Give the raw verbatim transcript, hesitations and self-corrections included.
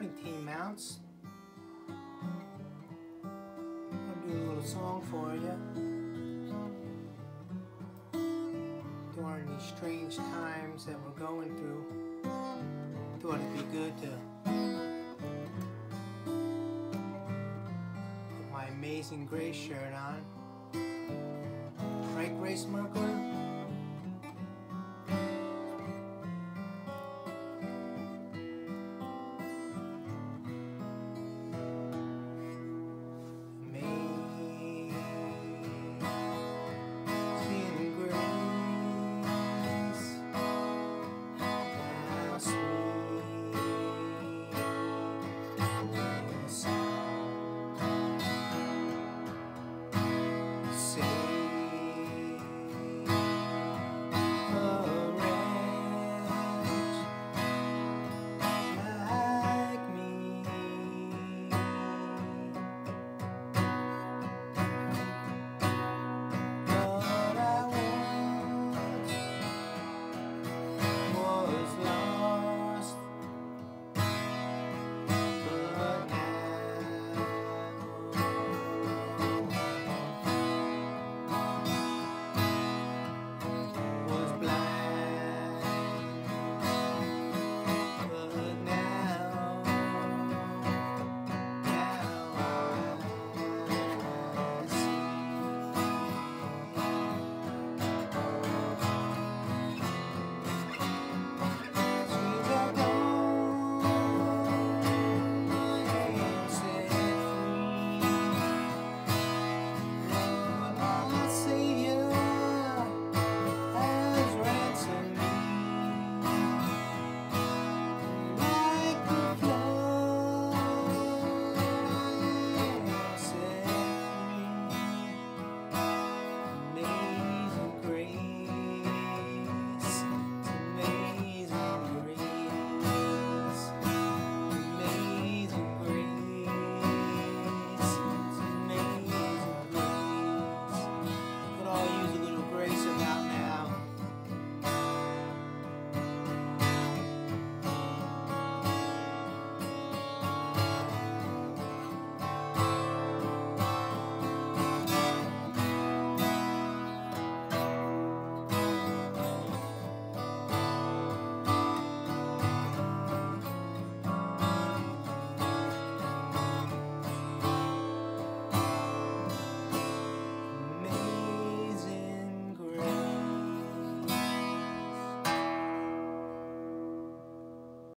morning, Team Mounts. I'll do a little song for you during these strange times that we're going through. Thought it'd be good to put my Amazing Grace shirt on. Right, Grace Merkler?